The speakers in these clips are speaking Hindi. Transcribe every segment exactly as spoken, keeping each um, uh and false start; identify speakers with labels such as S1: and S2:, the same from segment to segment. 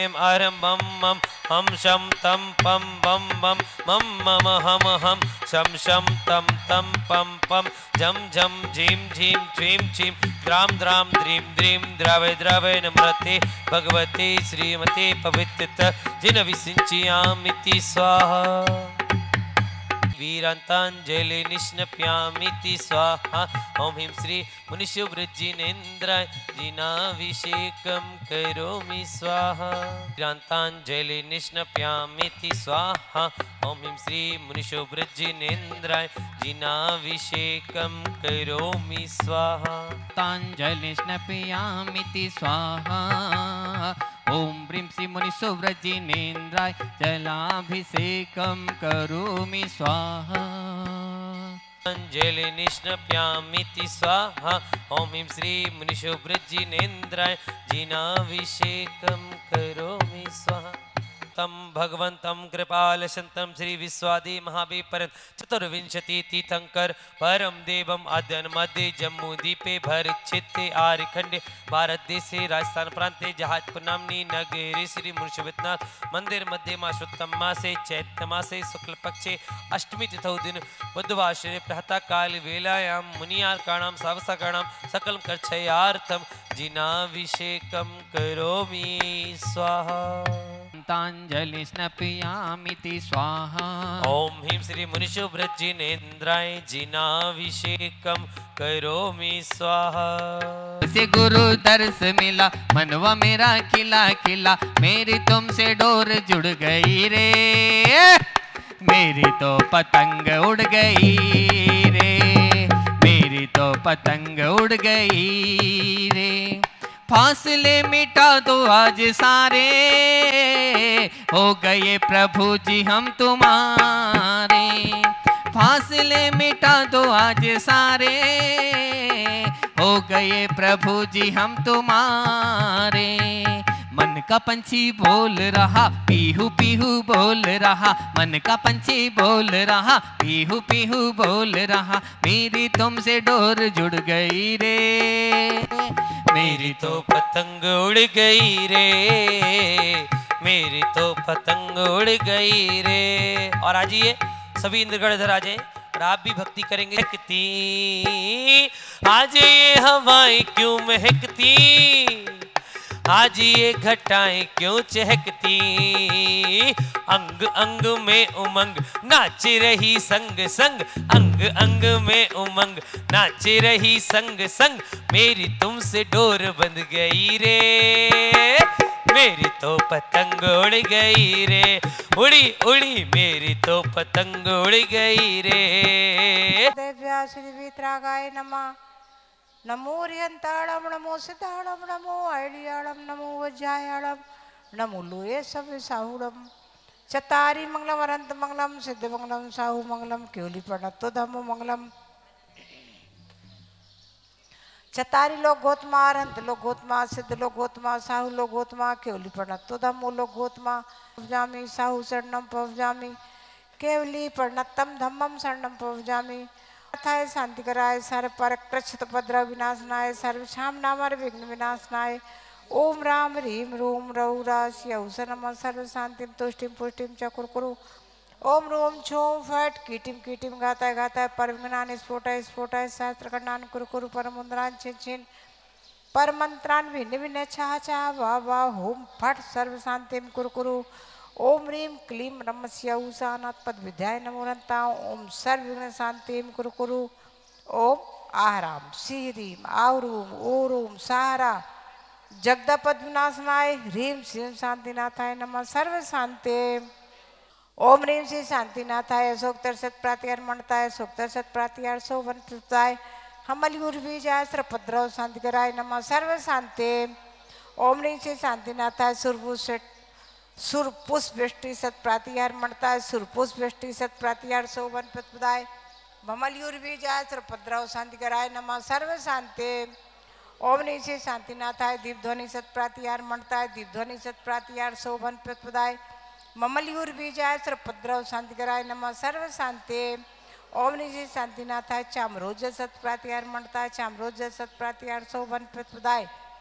S1: आरं बम मम हम शम तम पम बम बम मम मम हम हम शम शम तम तम पम पम झम झम झीम झीम झीम झीम द्राम द्राम द्रीं द्रीं द्रावय द्रावय नम्रते भगवते श्रीमते पवित्रत जिन विसिंचयामिति स्वाहा वीरांतांजलि निष्णप्यामिति स्वाहा ओम ह्रीं श्री मुनिशुभ्रजिनेन्द्राय जिनाभिषेकं करोमि स्वाहा वीरांतांजलि निष्णप्यामिति स्वाहा ओम ह्रीं श्री मुनिशुभ्रजिनेन्द्राय जिनाभिषेकं करोमि स्वाहा
S2: तांजलि स्नपयामिति स्वाहा ओम ह्रीं श्री मुनिशुभ्रजिनेन्द्राय जलाभिषेकं करोमि स्वाहा
S1: अंजलि निष्णप्यामिति स्वाहा ओम ह्रीं श्री मुनिशुभ्रजिनेन्द्राय जिनाभिषेकं करोमि स्वाहा तम भगवंतं कृपालशन्तं श्री विश्वादि महाविपर चतुर्विंशति तीर्थंकर परम देवम अद्यन मध्य जम्मू द्वीपे भरक्षेत्रे आर्यखंडे भारत देशे राजस्थान प्रांते जहाजपुर नाम्नी नगरे श्री मुर्शिदाबाद मंदिर मध्य मासोत्तम मासे चैत्र मासे शुक्ल पक्षे अष्टमी तिथौ दिन बुधवासरे प्रातः काल वेलायां मुनियार्काणां सावसकाणां सकलं कर्षयार्थं जिनाभिषेकं करोमि स्वाहा
S2: तांजलि स्नपयामिति स्वाहा
S1: ओम ह्रीं श्री मुनिशुभ्रजिनेन्द्राय जिनाभिषेकं करोमि स्वाहा
S2: से गुरु दर्श मिला मनवा मेरा खिला खिला मेरी तुमसे डोर जुड़ गई रे मेरी तो पतंग उड़ गई रे मेरी तो पतंग उड़ गई रे फासले मिटा दो आज सारे हो गए प्रभु जी हम तुम्हारे फासले मिटा दो आज सारे हो गए प्रभु जी हम तुम्हारे मन का पंछी बोल रहा पीहू पीहू बोल रहा मन का पंछी बोल रहा पीहू पीहू बोल रहा मेरी तुमसे डोर जुड़ गई रे
S1: मेरी तो पतंग उड़ गई रे मेरी तो पतंग उड़ गई रे। और आज ये सभी इंद्रगढ़ इधर आ जाए और आप भी भक्ति करेंगे। महकती आज ये हवाएं क्यों महकती आज ये घटाएं क्यों चहकती अंग अंग में उमंग नाच रही संग संग अंग अंग में उमंग नाच रही संग संग मेरी तुमसे डोर बंध गई रे मेरी तो पतंग उड़ गई रे उड़ी उड़ी मेरी तो पतंग उड़ गई रे।
S3: देव्या श्री वीतरागाय नमः नमो रियंताड़म नमो सिद्धाड़म नमो ऐडियाड़म नमो वज्रायाड़म नमो लोये सब साहुड़म चतारी मंगलम अनंत मंगलम सिद्ध मंगलम साहु मंगलम केवली प्रणतो धम्मो मंगलम। चतारी लोग गोतमा अनंत लोग गोतमा सिद्ध लोग गोतमा साहु लोग गोतमा केवली प्रणतो धम्मो लोग गोतमा पवजामी साहु शरणम पवजामी केवली प्रणतम धम्मम शरणम पवजामी थाय शांति कराय सर्व पर कृच्छत उपद्रव विनाशनाय सर्व शाम नामर विघ्न विनाशनाय ओम राम ह्रीम रूम रौरास यौस नमः सर्व शांतिम तुष्टिम पुष्टिम चकुर कुरु ओम रोम छोम फट कीटिम कीटिम गाताय गाताय परविघ्नान स्फोटाय स्फोटाय शास्त्र खंडान कुरु कुरु परमुद्रान छिन छिन परमंत्रान भिन्न भिन्न छाह छाह वाह वाह होम फट सर्व शांतिम कुरु कुरु ओम ह्रीम क्लीम नमस्य ऊषानाथ पद विद्याय नमोरंता ओम सर्वविघ्न शांतिम कुरु कुरु ओम आहराम श्रीम आवरूम ओरूम सहारा जगदपद विनाशनाय ह्रीम श्रीम शांतिनाथाय नमः सर्व शांति ओम ह्रीम श्री शांतिनाथाय अशोक दर्शत प्रातिहार मणताय अशोक दर्शत प्रातिहार शोभन प्रताय हमल उर्वीजाय श्रपद्रव शांतिकराय नमः सर्व शांति ओम ह्रीम श्री शांतिनाथाय सुरभूषट सुरपुष्प वृष्टि सत प्रातिहार मणता है सुरपुष्प वृष्टि सत प्रातिहार शोभन प्रदाय भमलयूर बीजाय श्रपद्रव शांति कराय नमः सर्व शांति ओम नीचे शांतिनाथाय दीप ध्वनि सत प्रातिहार मणता है दीप ध्वनि सत प्रातिहार शोभन प्रदाय ममलयूर बीजाय श्रपद्रव शांति कराय नमः सर्व शांति ओम नीचे शांतिनाथाय चामरोज सत प्रातिहार मणता है चामरोज सत प्रातिहार शोभन प्रदाय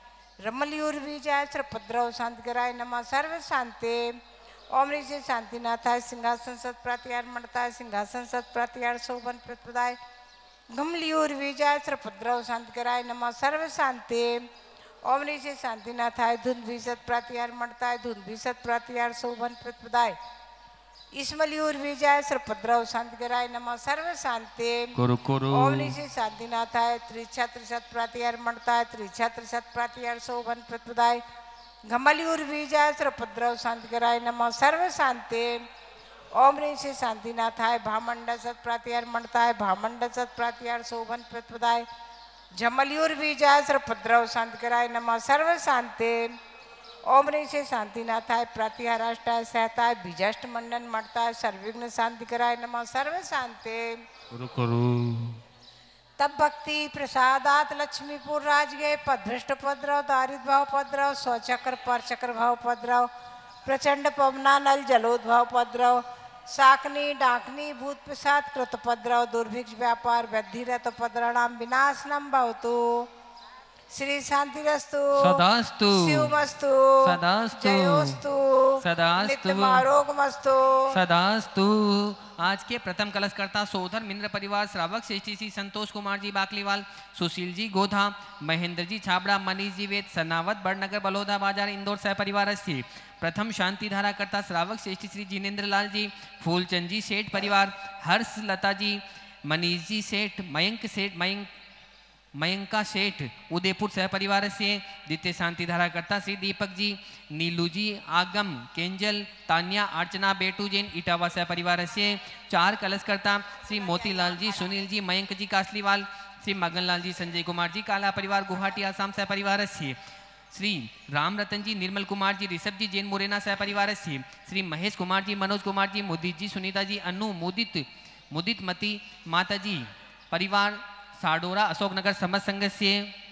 S3: रमलियुर्विजय श्रीभद्रव शांतिकराय नमः सर्व शांति। ओम ऋषि से शांतिनाथाय सिंहासन सत प्रातिहार मंडताय सिंहासन सत प्रातिहार शोभन प्रतिपदाय गमलियुर्विजय श्रीभद्रव शांतिकराय नमः सर्व शांति। ओम ऋषि से शांतिनाथाय धुन विसत प्रातिहार मंडताय धुन विसत प्रातिहार शोभन प्रतिपदाय इसमलियुर्विजय श्रीभद्रव शांतिकराय नमः सर्व शांति।
S2: कुरु कुरु
S3: ओम ऋषि शांतिनाथाय त्रिछत्र सत प्रातिहार मंडताय त्रिछत्र सत प्रातिहार शोभन प्रतिपदाय गमलियुर्विजय श्रीभद्रव शांतिकराय नमः सर्व शांति। ओम ऋषि शांतिनाथाय भामंड सत प्रातिहार मंडताय भामंड सत प्रातिहार शोभन प्रतिपदाय जमलियुर्विजय श्रीभद्रव शांतिकराय नमः सर्व शांति। ओम ऋषि शांतिनाथाय प्रातिहाराष्टाय सहताय बीजाष्ट मंडन मरताय सर्विघ्न शांतिकराय नमः सर्व शांति।
S2: कुरु कुरु
S3: तब भक्ति प्रसादात लक्ष्मीपुर राजगे पदभ्रष्ट उपद्रव दारिद्र भाव उपद्रव स्वचक्र पर चक्र भाव उपद्रव प्रचंड पवना नल जलोद्भाव उपद्रव शाकनी डाकनी भूत प्रसाद कृत उपद्रव दुर्भिक्ष व्यापार वृद्धिरत उपद्रवणाम विनाशनम भवतु। श्री शांतिरस्तु
S2: सदास्तु
S3: शिवमस्तु
S2: सदास्तु
S3: जयोस्तु
S2: सदास्तु
S3: नित्यमारोगमस्तु
S2: सदास्तु। आज के प्रथम कलशकर्ता सोधर मिंद्र परिवार श्रावक श्रेष्ठी श्री संतोष कुमार जी बाकलीवाल सुशील जी गोधा महेंद्र जी छाबड़ा मनीष जी वेद सनावत बड़नगर बलौदा बाजार इंदौर सह परिवार से प्रथम शांति धारा करता श्रावक श्रेष्ठी श्री जिनेन्द्र लाल जी फूलचंद जी सेठ परिवार हर्ष लता जी मनीष जी सेठ मयंक सेठ मयंक मयंका सेठ उदयपुर सह परिवार से द्वितीय शांति धारा करता श्री दीपक जी नीलू जी आगम केंजल तान्या अर्चना बेटू जैन इटावा सह परिवार से चार कलशकर्ता श्री मोतीलाल जी सुनील जी मयंक जी कासलीवाल श्री मगनलाल जी संजय कुमार जी काला परिवार गुवाहाटी आसाम सह परिवार से श्री राम रतन जी निर्मल कुमार जी ऋषभ जी जैन मुरैना सह परिवार से श्री महेश कुमार जी मनोज कुमार जी मुदित जी सुनीता जी अनु मुदित मुदित मती माता जी परिवार साडोरा अशोकनगर समझ संघ से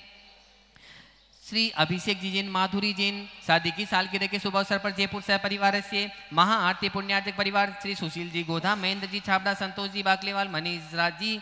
S2: श्री अभिषेक जी जैन माधुरी जैन शादी की सालगिरह के शुभ अवसर पर जयपुर सह परिवार से महा आरती पुण्यार्जक परिवार श्री सुशील जी गोधा महेंद्र जी छाबड़ा संतोष जी बाकलेवाल मनीष राज जी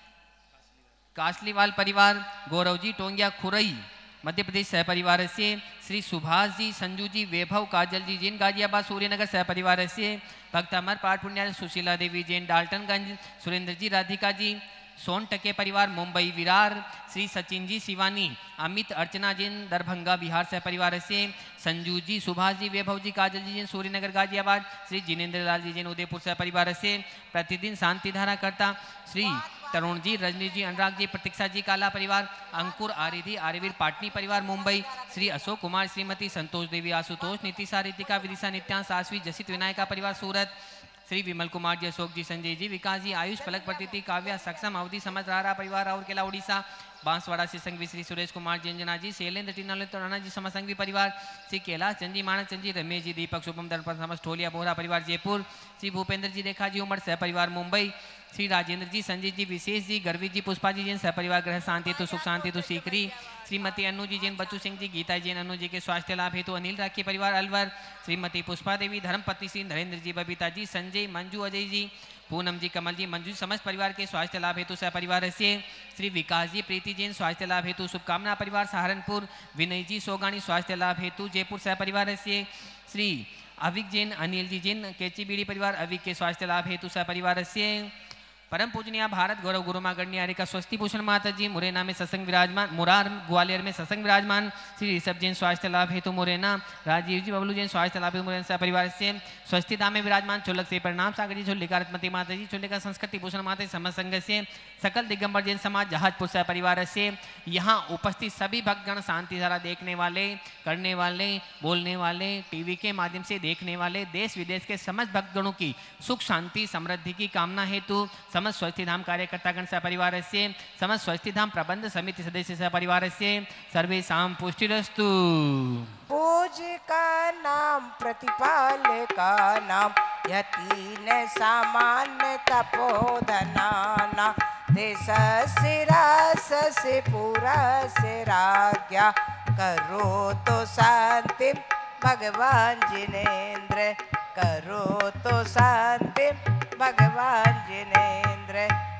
S2: कासलीवाल परिवार गौरव जी टोंगिया खुरई मध्य प्रदेश सह परिवार से श्री सुभाष जी संजू जी वैभव काजल जी जैन गाजियाबाद सूर्यनगर सह परिवार से भक्त अमर पाठ पुण्य सुशीला देवी जैन डाल्टनगंज सुरेंद्र जी राधिका जी सोन टके परिवार मुंबई विरार श्री सचिन जी शिवानी अमित अर्चना जैन दरभंगा बिहार सह परिवार से संजू जी सुभाष जी वैभव जी काजल जी जैन सूर्यनगर गाजियाबाद श्री जिनेन्द्र लाल जी जैन उदयपुर सह परिवार से प्रतिदिन शांति धारा करता श्री तरुण जी रजनी जी अनुराग जी प्रतीक्षा जी काला परिवार अंकुर आरिधि आर्यवीर पाटनी परिवार मुंबई श्री अशोक कुमार श्रीमती संतोष देवी आशुतोष नीतिशा रितिका विदिशा नित्यांश आश्वी जसित विनायका परिवार सूरत श्री विमल कुमार जी अशोक जी संजय जी विकास जी आयुष पलक प्रतीति काव्या सक्षम अवधि समझ रहा परिवार और केला उड़ीसा बांसवाड़ा से संघवी श्री सुरेश कुमार जी अंजना जी शैलेंद्र टीनाल राणा जी समझ संघवी परिवार श्री कैलाश चंद जी मानस चंद जी रमेश जी दीपक शुभम दर्पण समझ ठोलिया बोहरा परिवार जयपुर श्री भूपेंद्र जी रेखा जी उमर सह परिवार मुंबई श्री राजेंद्र जी संजय जी विशेष जी गर्वी जी पुष्पा जी जैन सहपरिवार ग्रह शांति तो सुख शांति तो सीकरी श्रीमती अनु जी जैन बच्चू सिंह जी गीता जैन अनु जी के स्वास्थ्य लाभ हेतु अनिल राखी परिवार अलवर श्रीमती पुष्पा देवी धर्मपत्नी श्री नरेंद्र जी बबीता जी संजय मंजू अजय जी पूनम जी कमल जी मंजू समस्त परिवार के स्वास्थ्य लाभ हेतु सहपरिवार से श्री विकास जी प्रीति जैन स्वास्थ्य लाभ हेतु शुभकामना परिवार सहारनपुर विनय जी सोगानी स्वास्थ्य लाभ हेतु जयपुर सहपरिवार से श्री अविक जैन अनिल जी जैन केची बीड़ी परिवार अविक के स्वास्थ्य लाभ हेतु सहपरिवार से परम पूजनीय भारत गौरव गुरुमा गण्य का स्वस्ति भूषण माता जी मुरैना में सत्संग विराजमान मुरार ग्वालियर में सत्संग विराजमान श्री ऋषभ जैन स्वास्थ्य लाभ हेतु मुरैना राजीव जी बबलू जैन स्वास्थ्य लाभ हेतु मुरैना सह परिवार से स्वस्ति धाम में विराजमान चुलक से प्रणाम सागर जी चुल्लिका रत्मती माता जी चुल्लिका संस्कृति भूषण माता समझ संघ से सकल दिगंबर जैन समाज जहाजपुर सह परिवार से यहाँ उपस्थित सभी भक्तगण शांति धारा देखने वाले करने वाले बोलने वाले टीवी के माध्यम से देखने वाले देश विदेश के समस्त भक्तगणों की सुख शांति समृद्धि की कामना हेतु समस्त स्वस्ति धाम कार्यकर्तागण सह परिवार से समस्त स्वस्ति धाम प्रबंध समिति सदस्य सह परिवार से सर्वेषां पुष्टिरस्तु।
S3: पूज का नाम प्रतिपाल का नाम यतीन सामान्य तपोधनाना देश सिरास से पूरा से राज्ञा करो तो शांति भगवान जिनेन्द्र करो तो शांति भगवान जिनेन्द्र